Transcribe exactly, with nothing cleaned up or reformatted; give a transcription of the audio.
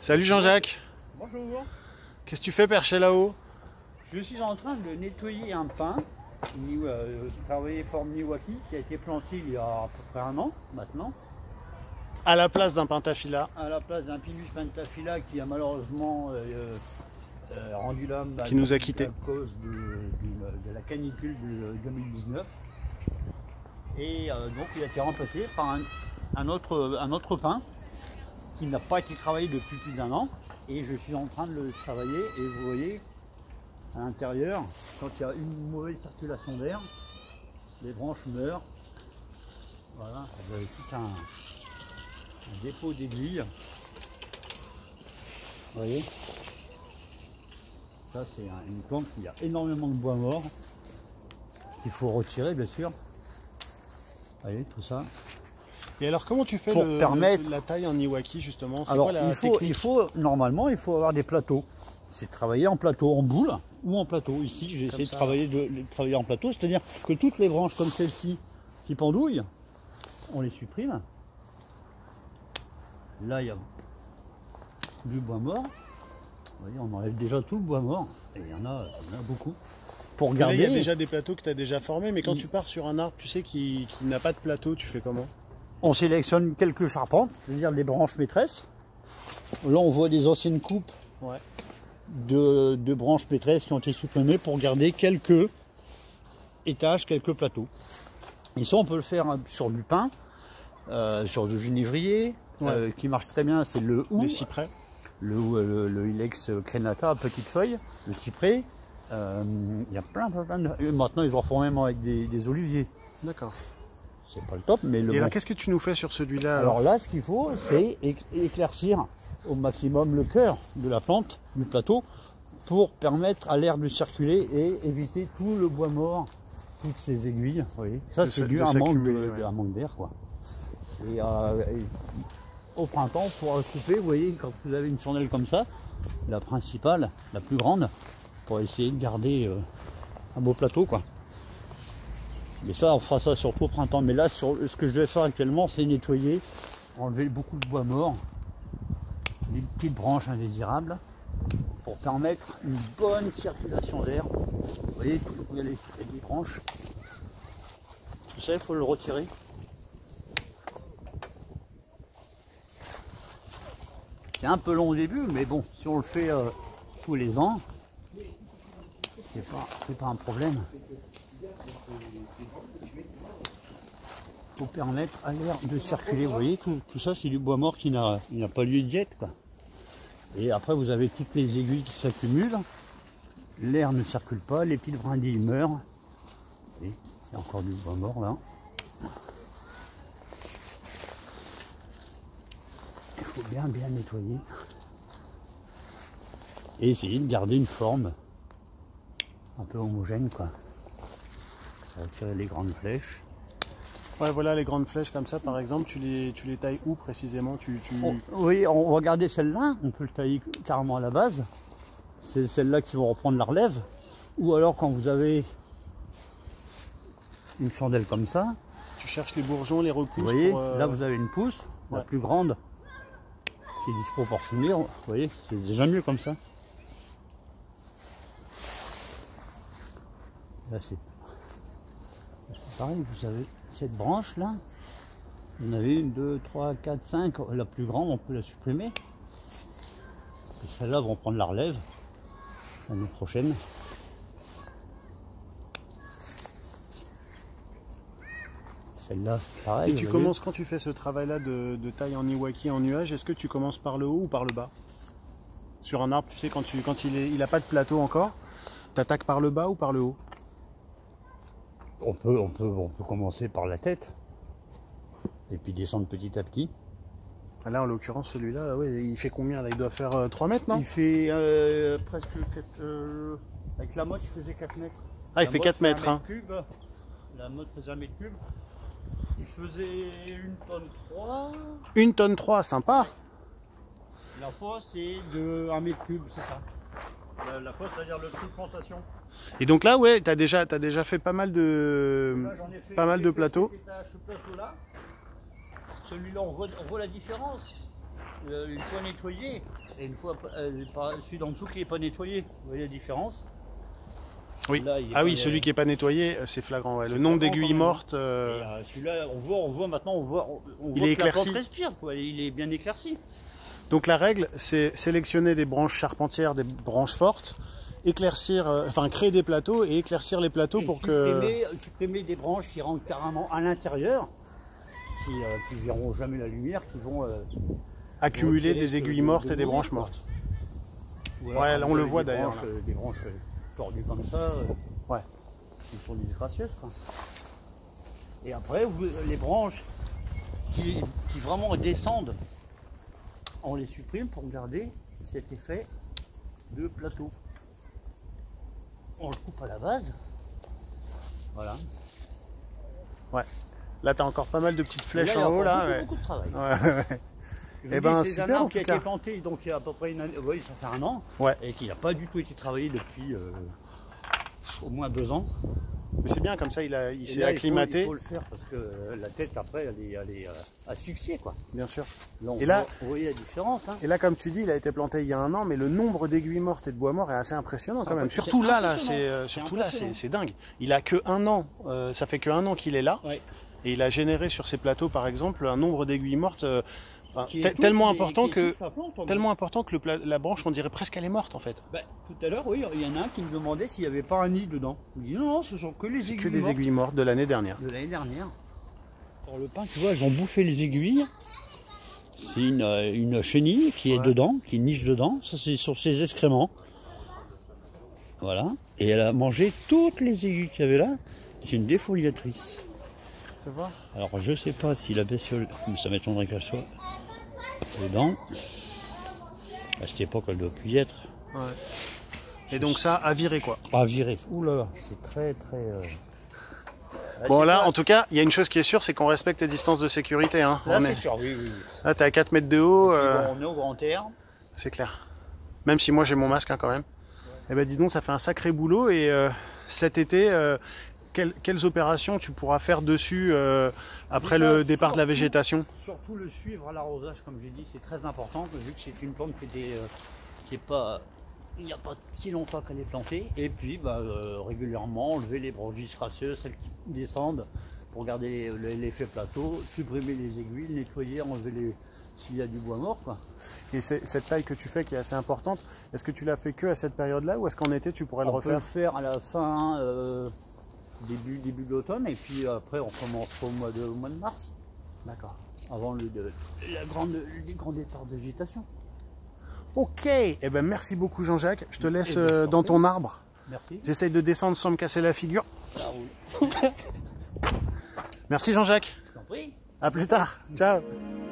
Salut Jean-Jacques. Bonjour. Qu'est-ce que tu fais perché là-haut? Je suis en train de nettoyer un pin, euh, travaillé forme Niwaki, qui a été planté il y a à peu près un an maintenant. À la place d'un pentaphylla. À la place d'un Pinus pentaphylla qui a malheureusement euh, euh, rendu l'homme qui nous a quittés à cause de, de, de la canicule de deux mille dix-neuf. Et euh, donc il a été remplacé par un, un, autre, un autre pin qui n'a pas été travaillé depuis plus d'un an. Et je suis en train de le travailler et vous voyez à l'intérieur, quand il y a une mauvaise circulation d'air, les branches meurent. Voilà, vous avez tout un, un dépôt d'aiguilles. Vous voyez, ça c'est une plante qui a énormément de bois mort qu'il faut retirer bien sûr. Vous voyez tout ça. Et alors comment tu fais pour le, permettre... la taille en Niwaki justement? Alors quoi, la il, faut, technique il faut, normalement il faut avoir des plateaux. C'est travailler en plateau, en boule ou en plateau. Ici j'ai essayé de travailler, de, de travailler en plateau, c'est-à-dire que toutes les branches comme celle-ci qui pendouillent, on les supprime. Là il y a du bois mort. Vous voyez, on enlève déjà tout le bois mort. Et il y en a, il y en a beaucoup. Pour garder... Là, il y a déjà des plateaux que tu as déjà formés, mais quand il... tu pars sur un arbre, tu sais, qui, qui n'a pas de plateau, tu fais comment? On sélectionne quelques charpentes, c'est-à-dire des branches maîtresses. Là, on voit des anciennes coupes ouais. de, de branches maîtresses qui ont été supprimées pour garder quelques étages, quelques plateaux. Et ça, on peut le faire sur du pin, euh, sur du genévrier, ouais. euh, qui marche très bien, c'est le hou. Les cyprès. Le, le, le Ilex crenata à petites feuilles, le cyprès. Il euh, y a plein, plein, plein de... Maintenant, ils en font même avec des, des oliviers. D'accord. C'est pas le top, mais le Et bon. là, qu'est-ce que tu nous fais sur celui-là? Alors, alors là, ce qu'il faut, c'est éclaircir au maximum le cœur de la plante, du plateau, pour permettre à l'air de circuler et éviter tout le bois mort, toutes ces aiguilles. Vous voyez, ça, c'est dû à un manque d'air, quoi. Et, euh, et au printemps, pour couper, vous voyez, quand vous avez une chandelle comme ça, la principale, la plus grande, pour essayer de garder euh, un beau plateau, quoi. Mais ça, on fera ça surtout au printemps. Mais là, sur, ce que je vais faire actuellement, c'est nettoyer, enlever beaucoup de bois mort, les petites branches indésirables, pour permettre une bonne circulation d'air. Vous voyez, il y a les, les branches. Tout ça, il faut le retirer. C'est un peu long au début, mais bon, si on le fait euh, tous les ans, c'est pas, c'est pas un problème. Pour permettre à l'air de circuler. Vous voyez, tout, tout ça c'est du bois mort qui n'a pas lieu d'être, quoi. Et après vous avez toutes les aiguilles qui s'accumulent, l'air ne circule pas, les petites brindilles meurent. Et il y a encore du bois mort là. Il faut bien bien nettoyer et essayer de garder une forme un peu homogène, quoi. Retirer les grandes flèches. Ouais, voilà les grandes flèches comme ça, par exemple, tu les, tu les tailles où précisément? tu, tu... On, Oui, on va garder celle-là, on peut le tailler carrément à la base. C'est celle-là qui va reprendre la relève. Ou alors quand vous avez une chandelle comme ça. Tu cherches les bourgeons, les repousses. Vous voyez, pour, euh... là vous avez une pousse, ouais. La plus grande, qui est disproportionnée. Vous voyez, c'est déjà mieux comme ça. Là c'est pareil, vous avez cette branche là, vous en avez une, deux, trois, quatre, cinq, la plus grande on peut la supprimer. Celles-là vont prendre la relève l'année prochaine. Celle-là, pareil. Et tu commences quand tu fais ce travail-là de, de taille en Niwaki en nuage, est-ce que tu commences par le haut ou par le bas? Sur un arbre, tu sais, quand, tu, quand il est, il a pas de plateau encore, tu attaques par le bas ou par le haut? On peut, on, peut, on peut commencer par la tête et puis descendre petit à petit. Là, en l'occurrence, celui-là, ouais, il fait combien là? Il doit faire euh, trois mètres, non? Il fait euh, presque quatre, euh, avec la motte, il faisait quatre mètres. Ah, il la fait quatre mètres. Hein. Cube. La motte faisait un mètre cube. Il faisait une tonne trois. Une tonne trois, sympa. La fosse, c'est de un mètre cube, c'est ça. La, la fosse, c'est-à-dire le truc plantation. Et donc là, ouais, tu as déjà, t'as déjà fait pas mal de, là, fait, pas mal de plateaux. Ce plateau-là, celui-là, on voit, on voit la différence. euh, une fois nettoyé, et une fois euh, pas, celui d'en dessous qui n'est pas nettoyé. Vous voyez la différence? Oui. Là, il est ah pas, oui, celui qui n'est pas nettoyé, c'est flagrant. Ouais. Le nombre d'aiguilles mortes. Euh... Euh, celui-là, on voit, on voit maintenant, on voit, on il voit est que la éclairci. plante respire, quoi. Il est bien éclairci. Donc la règle, c'est sélectionner des branches charpentières, des branches fortes, éclaircir, euh, enfin créer des plateaux et éclaircir les plateaux et pour supprimer, que... supprimer des branches qui rentrent carrément à l'intérieur, qui ne euh, verront jamais la lumière, qui vont... Euh, accumuler vont des aiguilles de, mortes de et des mourir, branches quoi. mortes. Alors, ouais, là, on le voit des d'ailleurs. Branches, euh, des branches euh, tordues comme ça, euh, ouais. qui sont disgracieuses, quoi. Et après, vous, les branches qui, qui vraiment descendent, on les supprime pour garder cet effet de plateau. On le coupe à la base. Voilà. Ouais. Là, tu as encore pas mal de petites flèches là, en haut. Là, beaucoup, ouais. beaucoup de travail. Ouais. Et ben, c'est super, un arbre en qui a tout cas. été planté donc il y a à peu près une année, oui, ça fait un an, Ouais. et qui n'a pas du tout été travaillé depuis euh, au moins deux ans. Mais c'est bien, comme ça, il, a, il s'est là, acclimaté. Il faut, il faut le faire parce que euh, la tête après, elle est, elle est euh, à succès, quoi. Bien sûr. Là, on Et là- voit- vous voyez la différence, hein. Et là, comme tu dis, il a été planté il y a un an, mais le nombre d'aiguilles mortes et de bois mort est assez impressionnant quand même. C'est Surtout là, là, impressionnant. c'est euh, C'est surtout là, c'est impressionnant. c'est dingue. Il a que un an, euh, ça fait que un an qu'il est là, Ouais. et il a généré sur ses plateaux, par exemple, un nombre d'aiguilles mortes euh, enfin, Qui te- étouffe tellement les- important qui que étouffe la plante, en tellement important que le pla- la branche, on dirait presque qu'elle est morte en fait. Ben, tout à l'heure, oui, il y en a un qui me demandait s'il n'y avait pas un nid dedans. Il me dit non, non, ce sont que les C'est aiguilles que des mortes aiguilles mortes de l'année dernière. de l'année dernière. Pour le pain, tu vois, ils ont bouffé les aiguilles. C'est une, euh, une chenille qui est Ouais. dedans, qui niche dedans. Ça, c'est sur ses excréments. Voilà. Et elle a mangé toutes les aiguilles qu'il y avait là. C'est une défoliatrice. Tu vois ? Alors, je sais pas si la bestiole, mais ça m'étonnerait qu'elle soit dedans. À cette époque, elle doit plus y être. Ouais. Et donc ça, à virer quoi. À virer. Ouh là là, c'est très très. euh, Bon c'est là, pas- en tout cas, il y a une chose qui est sûre, c'est qu'on respecte les distances de sécurité. Hein. Là, On c'est est... sûr, oui, oui. oui. Là, t'es à quatre mètres de haut, Et euh, bon, on est au grand air. c'est clair. Même si moi j'ai mon masque hein, quand même. Eh ben dis donc, ça fait un sacré boulot. Et euh, cet été, euh, quelles, quelles opérations tu pourras faire dessus euh, après Déjà, le départ de la surtout- végétation? Surtout le suivre à l'arrosage, comme j'ai dit, c'est très important, vu que c'est une plante qui était, euh, qui est pas, il n'y a pas si longtemps qu'elle est plantée. Et puis, bah, euh, régulièrement, enlever les branches disgracieuses, celles qui descendent, pour garder l'effet plateau, supprimer les aiguilles, nettoyer, enlever les, s'il y a du bois mort, quoi. Et c'est- cette taille que tu fais qui est assez importante, est-ce que tu l'as fait que à cette période-là ou est-ce qu'en été tu pourrais le On peut le refaire? faire à la fin, euh, début, début de l'automne, et puis après, on commencera au mois de, au mois de mars, D'accord. avant le, de- la grande, le grand départ de végétation. Ok, eh ben merci beaucoup Jean-Jacques. Je te laisse Eh ben, je euh, t'en dans prie. ton arbre. Merci. J'essaye de descendre sans me casser la figure. Ça roule. Merci Jean-Jacques. Je t'en prie. À plus tard. Ciao.